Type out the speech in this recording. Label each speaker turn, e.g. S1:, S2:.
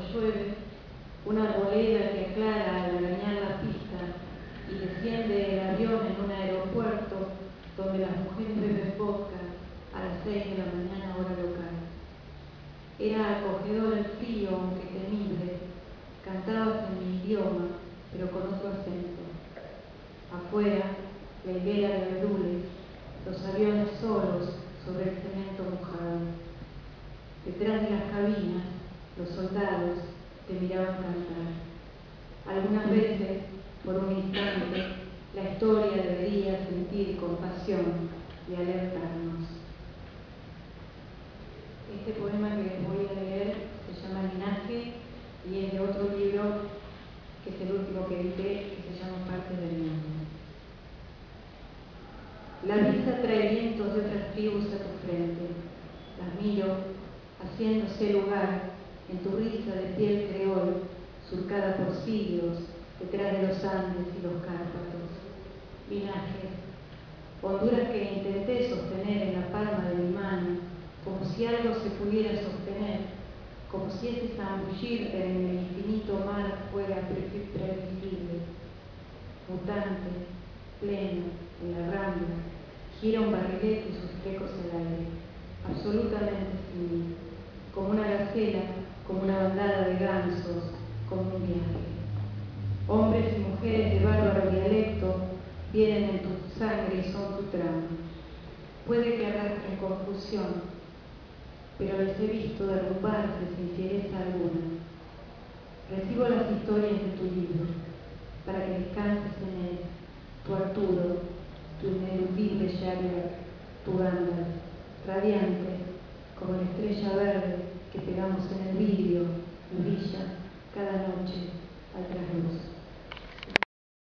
S1: llueve, una arboleda que aclara al arañar la pista y desciende el avión en un aeropuerto donde las mujeres beben vodka a las 6 de la mañana hora local. Era acogedor el frío, aunque temible. Cantabas en mi idioma, pero con otro acento. Afuera, la higuera de abedules, los aviones solos sobre el cemento mojado. Detrás de las cabinas, los soldados te miraban cantar. Algunas veces, por un instante, la historia debería sentir compasión y alertarnos. Este poema que les voy a leer se llama Linaje y es de otro libro que es el último que edité, que se llama Partes del Mundo. La brisa trae vientos de otras tribus a tu frente. Las miro, haciéndose lugar en tu risa de piel creol, surcada por siglos, detrás de los Andes y los Cárpatos. Linajes, honduras que intenté sostener en la palma de mi mano, como si algo se pudiera sostener, como si ese zambullirte en el infinito mar fuera previsible. Mutante, pleno, en la rambla, gira un barrilete y sus flecos al aire, absolutamente sin mí, como una gacela, como una bandada de gansos, como un viaje. Hombres y mujeres de bárbaro dialecto vienen en tu sangre y son tu trama. Puede que arrastren confusión, pero les he visto derrumbarse sin fiereza alguna. Recibo las historias de tu libro, para que descanses en él, tu Arturo, tu ineludible Shylock, tu Gandalf, radiante, como la estrella verde que pegamos en el vidrio